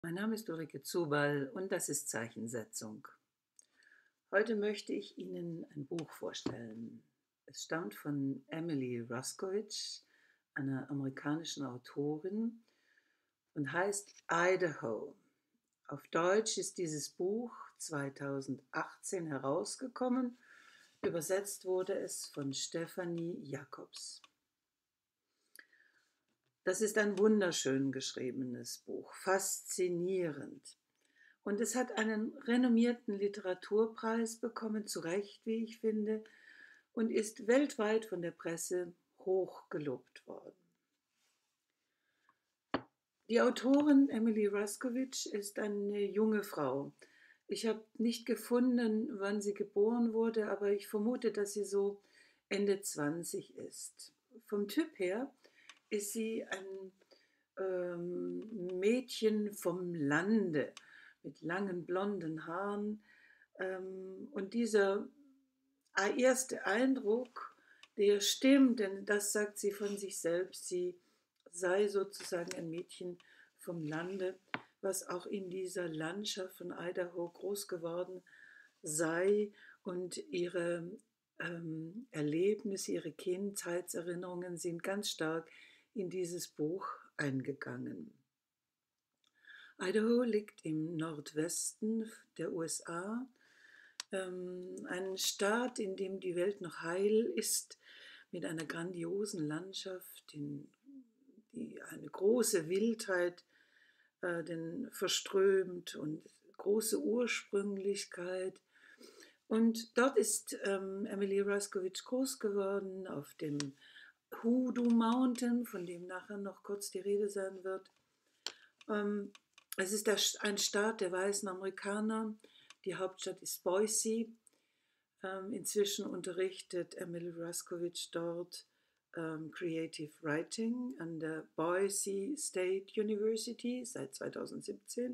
Mein Name ist Ulrike Zubal und das ist Zeichensetzung. Heute möchte ich Ihnen ein Buch vorstellen. Es stammt von Emily Raskowitz, einer amerikanischen Autorin, und heißt Idaho. Auf Deutsch ist dieses Buch 2018 herausgekommen. Übersetzt wurde es von Stefanie Jacobs. Das ist ein wunderschön geschriebenes Buch, faszinierend. Und es hat einen renommierten Literaturpreis bekommen, zu Recht, wie ich finde, und ist weltweit von der Presse hoch gelobt worden. Die Autorin Emily Raskowitz ist eine junge Frau. Ich habe nicht gefunden, wann sie geboren wurde, aber ich vermute, dass sie so Ende 20 ist. Vom Typ her ist sie ein Mädchen vom Lande mit langen blonden Haaren. Und dieser erste Eindruck, der stimmt, denn das sagt sie von sich selbst. Sie sei sozusagen ein Mädchen vom Lande, was auch in dieser Landschaft von Idaho groß geworden sei, und ihre Erlebnisse, ihre Kindheitserinnerungen sind ganz stark in dieses Buch eingegangen. Idaho liegt im Nordwesten der USA, ein Staat, in dem die Welt noch heil ist, mit einer grandiosen Landschaft, die eine große Wildheit verströmt und große Ursprünglichkeit. Und dort ist Emily Raskowitz groß geworden, auf dem Hoodoo Mountain, von dem nachher noch kurz die Rede sein wird. Es ist ein Staat der weißen Amerikaner. Die Hauptstadt ist Boise. Inzwischen unterrichtet Emily Raskowitz dort Creative Writing an der Boise State University seit 2017.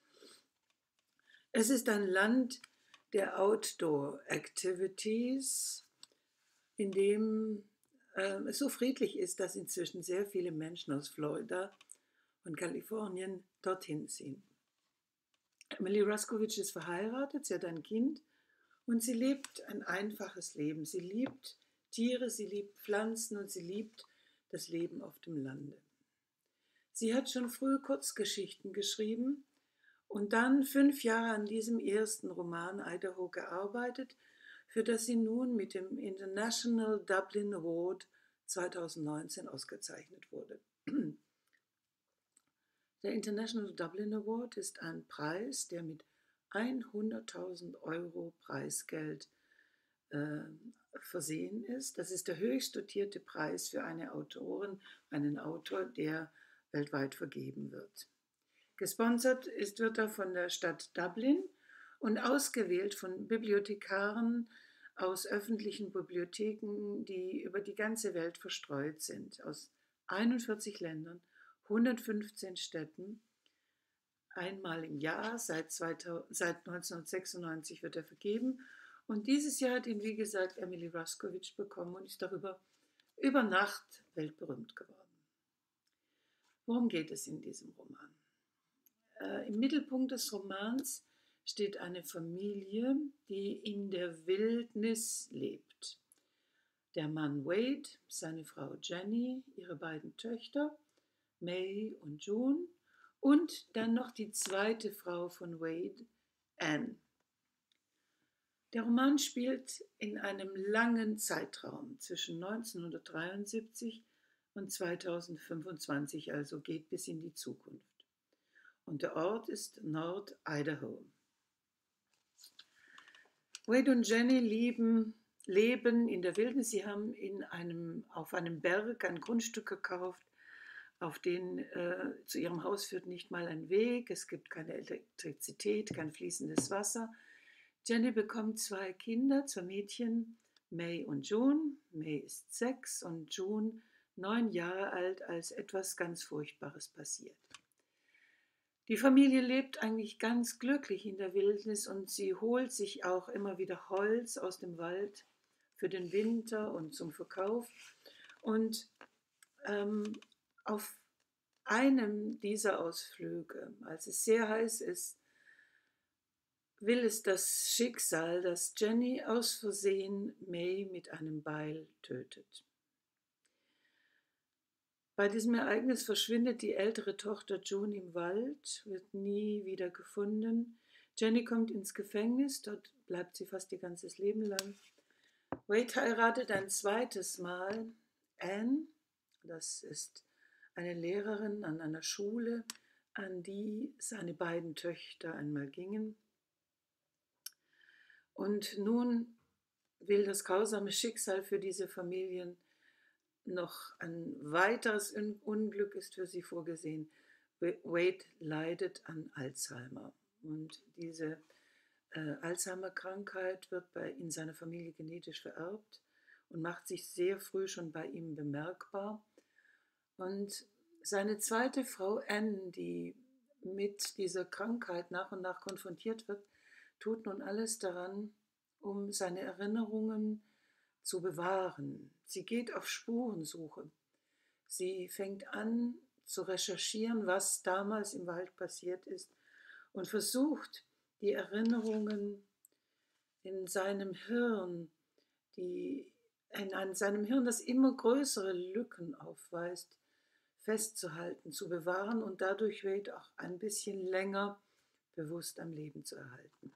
Es ist ein Land der Outdoor Activities, in dem es so friedlich ist, dass inzwischen sehr viele Menschen aus Florida und Kalifornien dorthin ziehen. Emily Raskowitz ist verheiratet, sie hat ein Kind und sie lebt ein einfaches Leben. Sie liebt Tiere, sie liebt Pflanzen und sie liebt das Leben auf dem Lande. Sie hat schon früh Kurzgeschichten geschrieben und dann 5 Jahre an diesem ersten Roman Idaho gearbeitet, für das sie nun mit dem International Dublin Award 2019 ausgezeichnet wurde. Der International Dublin Award ist ein Preis, der mit 100.000 Euro Preisgeld versehen ist. Das ist der höchst dotierte Preis für eine Autorin, einen Autor, der weltweit vergeben wird. Gesponsert wird er von der Stadt Dublin und ausgewählt von Bibliothekaren aus öffentlichen Bibliotheken, die über die ganze Welt verstreut sind, aus 41 Ländern, 115 Städten. Einmal im Jahr, seit 1996 wird er vergeben. Und dieses Jahr hat ihn, wie gesagt, Emily Raskowitz bekommen und ist darüber über Nacht weltberühmt geworden. Worum geht es in diesem Roman? Im Mittelpunkt des Romans steht eine Familie, die in der Wildnis lebt. Der Mann Wade, seine Frau Jenny, ihre beiden Töchter May und June und dann noch die zweite Frau von Wade, Anne. Der Roman spielt in einem langen Zeitraum zwischen 1973 und 2025, also geht bis in die Zukunft. Und der Ort ist Nord-Idaho. Wade und Jenny leben in der Wildnis. Sie haben auf einem Berg ein Grundstück gekauft, auf den zu ihrem Haus führt nicht mal ein Weg. Es gibt keine Elektrizität, kein fließendes Wasser. Jenny bekommt 2 Kinder, 2 Mädchen, May und June. May ist 6 und June 9 Jahre alt, als etwas ganz Furchtbares passiert. Die Familie lebt eigentlich ganz glücklich in der Wildnis und sie holt sich auch immer wieder Holz aus dem Wald für den Winter und zum Verkauf. Und auf einem dieser Ausflüge, als es sehr heiß ist, will es das Schicksal, dass Jenny aus Versehen May mit einem Beil tötet. Bei diesem Ereignis verschwindet die ältere Tochter June im Wald, wird nie wieder gefunden. Jenny kommt ins Gefängnis, dort bleibt sie fast ihr ganzes Leben lang. Wade heiratet ein zweites Mal Anne, das ist eine Lehrerin an einer Schule, an die seine beiden Töchter einmal gingen. Und nun will das grausame Schicksal für diese Familien noch ein weiteres Unglück ist für sie vorgesehen. Wade leidet an Alzheimer und diese Alzheimer-Krankheit wird in seiner Familie genetisch vererbt und macht sich sehr früh schon bei ihm bemerkbar. Und seine zweite Frau Anne, die mit dieser Krankheit nach und nach konfrontiert wird, tut nun alles daran, um seine Erinnerungen zu bewahren. Sie geht auf Spurensuche. Sie fängt an zu recherchieren, was damals im Wald passiert ist und versucht, die Erinnerungen in seinem Hirn, seinem Hirn, das immer größere Lücken aufweist, festzuhalten, zu bewahren und dadurch Wade auch ein bisschen länger bewusst am Leben zu erhalten.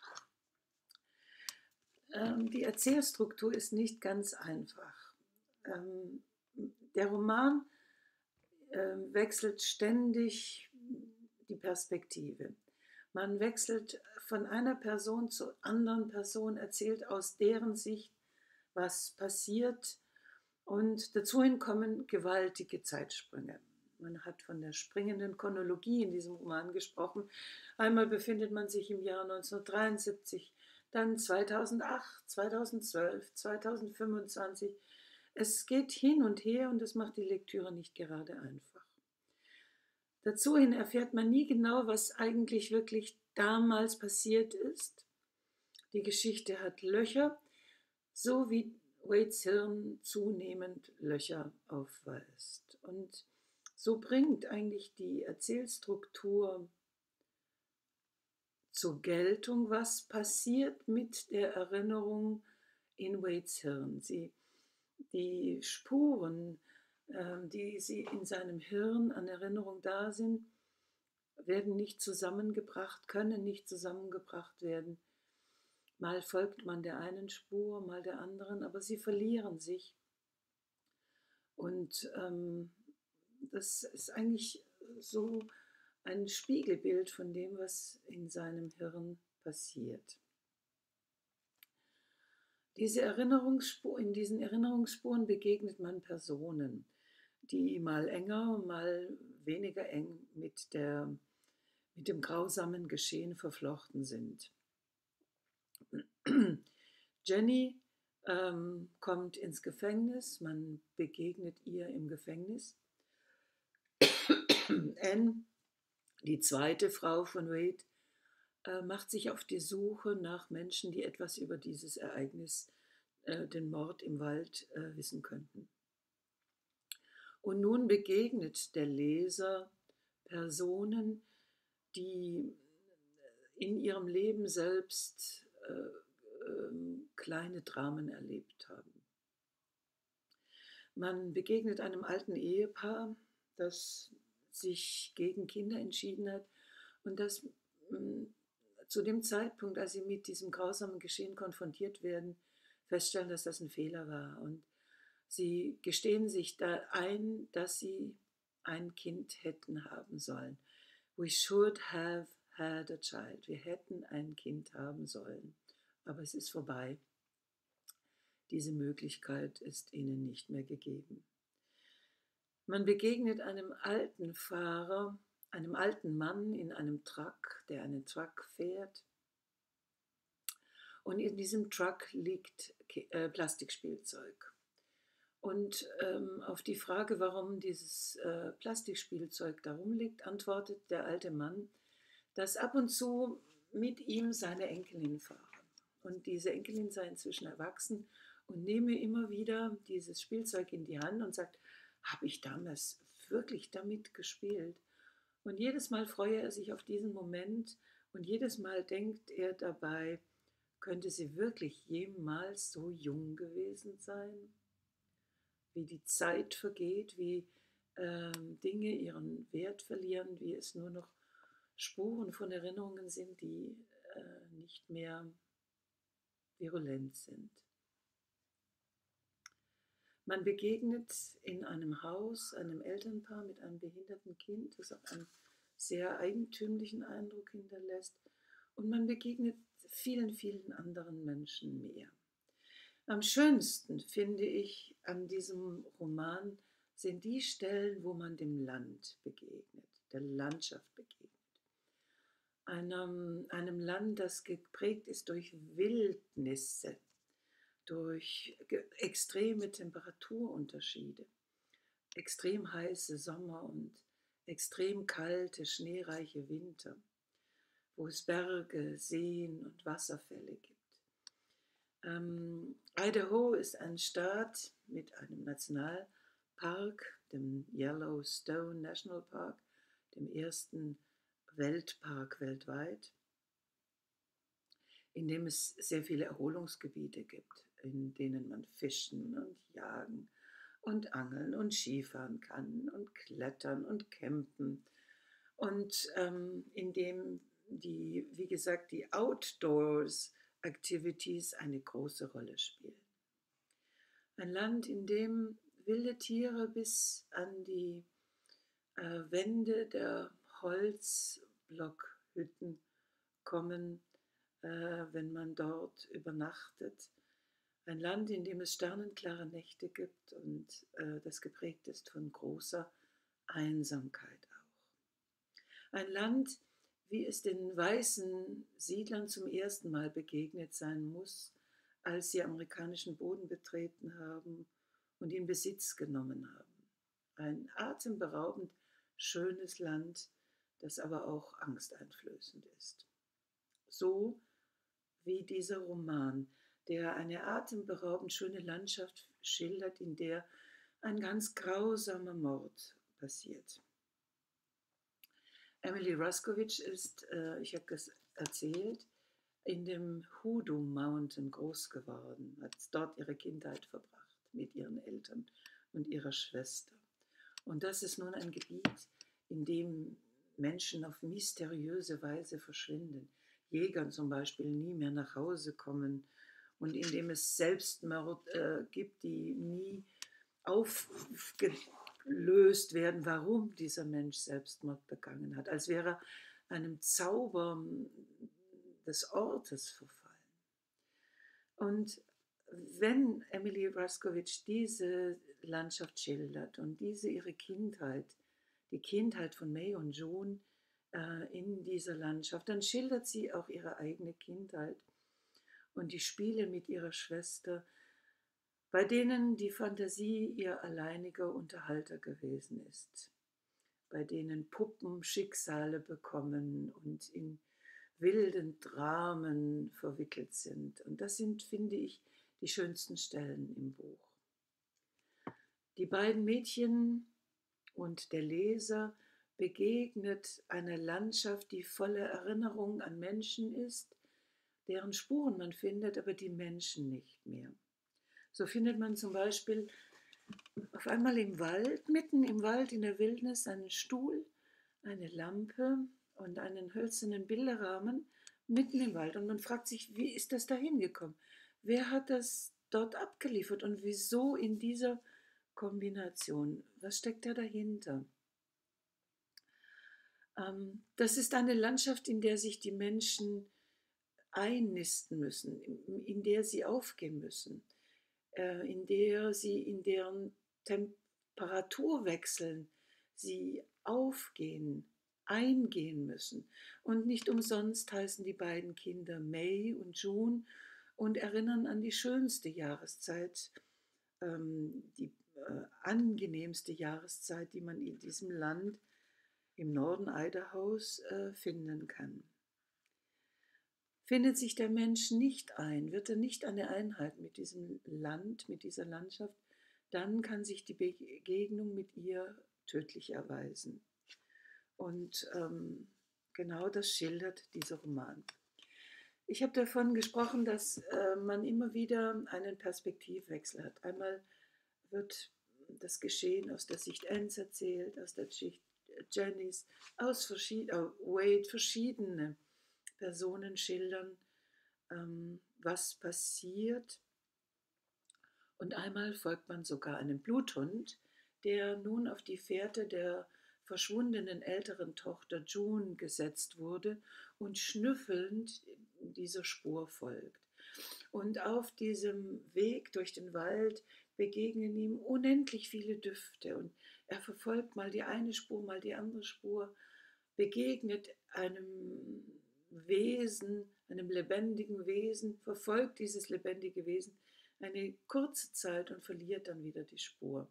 Die Erzählstruktur ist nicht ganz einfach. Der Roman wechselt ständig die Perspektive. Man wechselt von einer Person zur anderen Person, erzählt aus deren Sicht, was passiert. Und dazu kommen gewaltige Zeitsprünge. Man hat von der springenden Chronologie in diesem Roman gesprochen. Einmal befindet man sich im Jahr 1973, dann 2008, 2012, 2025. Es geht hin und her und es macht die Lektüre nicht gerade einfach. Dazu erfährt man nie genau, was eigentlich wirklich damals passiert ist. Die Geschichte hat Löcher, so wie Wades Hirn zunehmend Löcher aufweist. Und so bringt eigentlich die Erzählstruktur zur Geltung, was passiert mit der Erinnerung in Wades Hirn. Die Spuren, die in seinem Hirn an Erinnerung da sind, werden nicht zusammengebracht, können nicht zusammengebracht werden. Mal folgt man der einen Spur, mal der anderen, aber sie verlieren sich. Und das ist eigentlich so ein Spiegelbild von dem, was in seinem Hirn passiert. In diesen Erinnerungsspuren begegnet man Personen, die mal enger, mal weniger eng mit dem grausamen Geschehen verflochten sind. Jenny kommt ins Gefängnis, man begegnet ihr im Gefängnis. Anne, die zweite Frau von Wade, macht sich auf die Suche nach Menschen, die etwas über dieses Ereignis, den Mord im Wald, wissen könnten. Und nun begegnet der Leser Personen, die in ihrem Leben selbst kleine Dramen erlebt haben. Man begegnet einem alten Ehepaar, das sich gegen Kinder entschieden hat und das zu dem Zeitpunkt, als sie mit diesem grausamen Geschehen konfrontiert werden, feststellen, dass das ein Fehler war. Und sie gestehen sich da ein, dass sie ein Kind hätten haben sollen. We should have had a child. Wir hätten ein Kind haben sollen. Aber es ist vorbei. Diese Möglichkeit ist ihnen nicht mehr gegeben. Man begegnet einem alten Fahrer, einem alten Mann in einem Truck, der einen Truck fährt. Und in diesem Truck liegt Plastikspielzeug. Und auf die Frage, warum dieses Plastikspielzeug da rumliegt, antwortet der alte Mann, dass ab und zu mit ihm seine Enkelin fahren. Und diese Enkelin sei inzwischen erwachsen und nehme immer wieder dieses Spielzeug in die Hand und sagt, habe ich damals hat wirklich damit gespielt. Und jedes Mal freue er sich auf diesen Moment und jedes Mal denkt er dabei, könnte sie wirklich jemals so jung gewesen sein? Wie die Zeit vergeht, wie Dinge ihren Wert verlieren, wie es nur noch Spuren von Erinnerungen sind, die nicht mehr virulent sind. Man begegnet in einem Haus einem Elternpaar mit einem behinderten Kind, das auch einen sehr eigentümlichen Eindruck hinterlässt. Und man begegnet vielen, vielen anderen Menschen mehr. Am schönsten finde ich an diesem Roman sind die Stellen, wo man dem Land begegnet, der Landschaft begegnet. Einem Land, das geprägt ist durch Wildnisse, durch extreme Temperaturunterschiede, extrem heiße Sommer und extrem kalte, schneereiche Winter, wo es Berge, Seen und Wasserfälle gibt. Idaho ist ein Staat mit einem Nationalpark, dem Yellowstone National Park, dem ersten Weltpark weltweit, in dem es sehr viele Erholungsgebiete gibt, in denen man fischen und jagen und angeln und Skifahren kann und klettern und campen und in dem wie gesagt, die Outdoors Activities eine große Rolle spielen. Ein Land, in dem wilde Tiere bis an die Wände der Holzblockhütten kommen, wenn man dort übernachtet. Ein Land, in dem es sternenklare Nächte gibt und das geprägt ist von großer Einsamkeit auch. Ein Land, wie es den weißen Siedlern zum ersten Mal begegnet sein muss, als sie amerikanischen Boden betreten haben und in Besitz genommen haben. Ein atemberaubend schönes Land, das aber auch angsteinflößend ist. So wie dieser Roman, der eine atemberaubend schöne Landschaft schildert, in der ein ganz grausamer Mord passiert. Emily Raskowitz ist, ich habe es erzählt, in dem Hoodoo Mountain groß geworden, hat dort ihre Kindheit verbracht mit ihren Eltern und ihrer Schwester. Und das ist nun ein Gebiet, in dem Menschen auf mysteriöse Weise verschwinden. Jäger zum Beispiel nie mehr nach Hause kommen und in dem es Selbstmord gibt, die nie aufgelöst werden, warum dieser Mensch Selbstmord begangen hat, als wäre er einem Zauber des Ortes verfallen. Und wenn Emily Raskowitz diese Landschaft schildert und diese ihre Kindheit, die Kindheit von May und June in dieser Landschaft, dann schildert sie auch ihre eigene Kindheit und die Spiele mit ihrer Schwester, bei denen die Fantasie ihr alleiniger Unterhalter gewesen ist, bei denen Puppen Schicksale bekommen und in wilden Dramen verwickelt sind. Und das sind, finde ich, die schönsten Stellen im Buch. Die beiden Mädchen und der Leser begegnet einer Landschaft, die voller Erinnerung an Menschen ist, deren Spuren man findet, aber die Menschen nicht mehr. So findet man zum Beispiel auf einmal im Wald, mitten im Wald in der Wildnis, einen Stuhl, eine Lampe und einen hölzernen Bilderrahmen mitten im Wald. Und man fragt sich, wie ist das da hingekommen? Wer hat das dort abgeliefert und wieso in dieser Kombination? Was steckt da dahinter? Das ist eine Landschaft, in der sich die Menschen einnisten müssen, in der sie aufgehen müssen, in der sie in deren Temperaturwechseln sie aufgehen, eingehen müssen. Und nicht umsonst heißen die beiden Kinder May und June und erinnern an die schönste Jahreszeit, die angenehmste Jahreszeit, die man in diesem Land im Norden Idahos finden kann. Findet sich der Mensch nicht ein, wird er nicht eine Einheit mit diesem Land, mit dieser Landschaft, dann kann sich die Begegnung mit ihr tödlich erweisen. Und genau das schildert dieser Roman. Ich habe davon gesprochen, dass man immer wieder einen Perspektivwechsel hat. Einmal wird das Geschehen aus der Sicht Annes erzählt, aus der Sicht Jennys, Wade, verschiedene Personen schildern, was passiert. Und einmal folgt man sogar einem Bluthund, der nun auf die Fährte der verschwundenen älteren Tochter June gesetzt wurde und schnüffelnd dieser Spur folgt. Und auf diesem Weg durch den Wald begegnen ihm unendlich viele Düfte und er verfolgt mal die eine Spur, mal die andere Spur, begegnet einem Wesen, einem lebendigen Wesen, verfolgt dieses lebendige Wesen eine kurze Zeit und verliert dann wieder die Spur.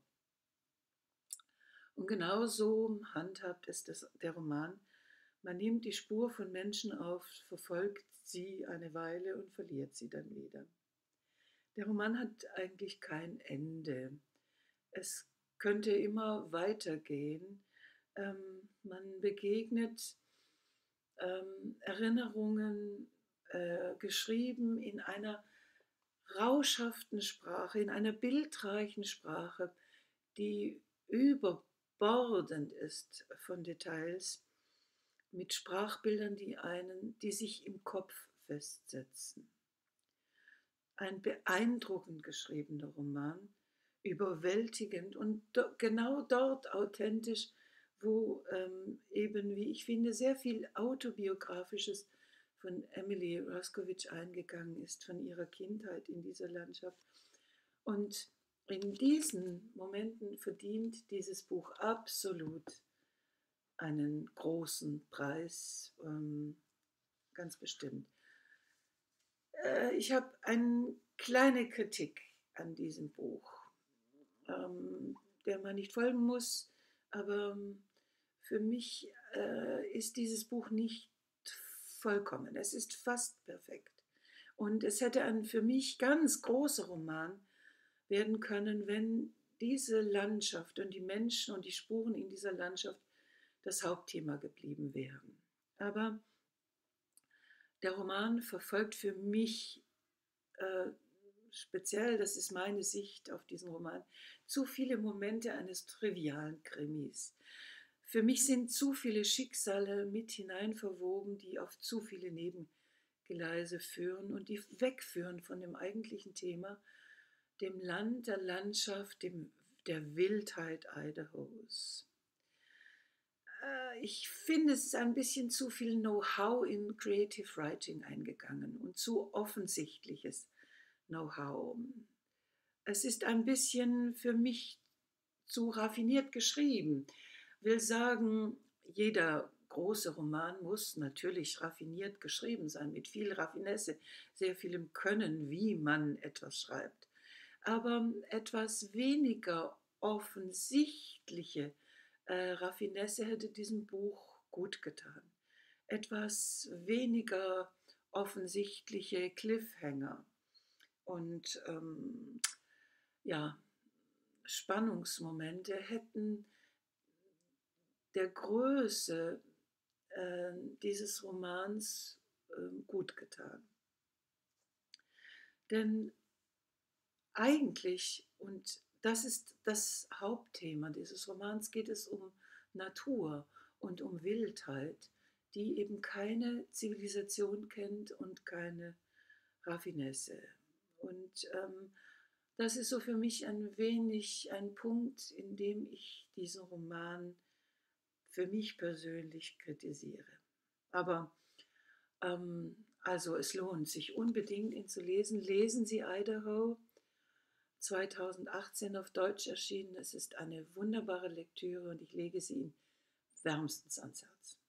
Und genau so handhabt es der Roman. Man nimmt die Spur von Menschen auf, verfolgt sie eine Weile und verliert sie dann wieder. Der Roman hat eigentlich kein Ende. Es könnte immer weitergehen. Man begegnet Erinnerungen, geschrieben in einer rauschhaften Sprache, in einer bildreichen Sprache, die überbordend ist von Details, mit Sprachbildern, die sich im Kopf festsetzen. Ein beeindruckend geschriebener Roman, überwältigend und genau dort authentisch, wo eben, wie ich finde, sehr viel Autobiografisches von Emily Raskowitz eingegangen ist, von ihrer Kindheit in dieser Landschaft. Und in diesen Momenten verdient dieses Buch absolut einen großen Preis, ganz bestimmt. Ich habe eine kleine Kritik an diesem Buch, der man nicht folgen muss, aber für mich ist dieses Buch nicht vollkommen. Es ist fast perfekt. Und es hätte ein für mich ganz großer Roman werden können, wenn diese Landschaft und die Menschen und die Spuren in dieser Landschaft das Hauptthema geblieben wären. Aber der Roman verfolgt für mich speziell, das ist meine Sicht auf diesen Roman, zu viele Momente eines trivialen Krimis. Für mich sind zu viele Schicksale mit hinein verwoben, die auf zu viele Nebengleise führen und die wegführen von dem eigentlichen Thema, dem Land, der Landschaft, der Wildheit Idahos. Ich finde, es ist ein bisschen zu viel Know-how in Creative Writing eingegangen und zu offensichtliches Know-how. Es ist ein bisschen für mich zu raffiniert geschrieben. Will sagen, jeder große Roman muss natürlich raffiniert geschrieben sein, mit viel Raffinesse, sehr vielem Können, wie man etwas schreibt. Aber etwas weniger offensichtliche Raffinesse hätte diesem Buch gut getan. Etwas weniger offensichtliche Cliffhanger und ja, Spannungsmomente hätten der Größe dieses Romans gut getan. Denn eigentlich, und das ist das Hauptthema dieses Romans, geht es um Natur und um Wildheit, die eben keine Zivilisation kennt und keine Raffinesse. Und das ist so für mich ein wenig ein Punkt, in dem ich diesen Roman für mich persönlich kritisiere. Aber also es lohnt sich unbedingt, ihn zu lesen. Lesen Sie Idaho, 2018 auf Deutsch erschienen. Es ist eine wunderbare Lektüre und ich lege sie Ihnen wärmstens ans Herz.